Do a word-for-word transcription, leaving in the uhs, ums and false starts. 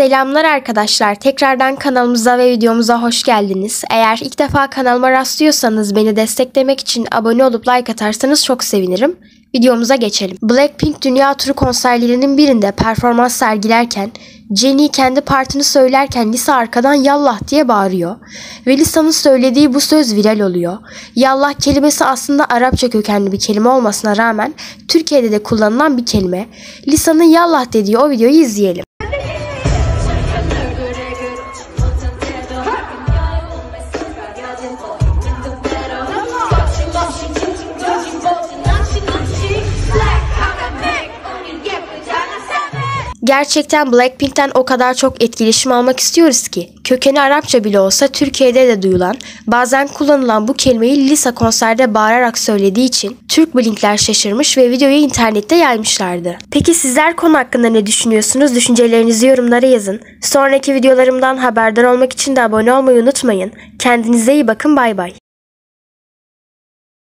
Selamlar arkadaşlar. Tekrardan kanalımıza ve videomuza hoş geldiniz. Eğer ilk defa kanalıma rastlıyorsanız beni desteklemek için abone olup like atarsanız çok sevinirim. Videomuza geçelim. Blackpink dünya turu konserlerinin birinde performans sergilerken Jennie kendi partini söylerken Lisa arkadan yallah diye bağırıyor. Ve Lisa'nın söylediği bu söz viral oluyor. Yallah kelimesi aslında Arapça kökenli bir kelime olmasına rağmen Türkiye'de de kullanılan bir kelime. Lisa'nın yallah dediği o videoyu izleyelim. Gerçekten Blackpink'ten o kadar çok etkileşim almak istiyoruz ki kökeni Arapça bile olsa Türkiye'de de duyulan, bazen kullanılan bu kelimeyi Lisa konserde bağırarak söylediği için Türk Blinkler şaşırmış ve videoyu internette yaymışlardı. Peki sizler konu hakkında ne düşünüyorsunuz? Düşüncelerinizi yorumlara yazın. Sonraki videolarımdan haberdar olmak için de abone olmayı unutmayın. Kendinize iyi bakın, bay bay.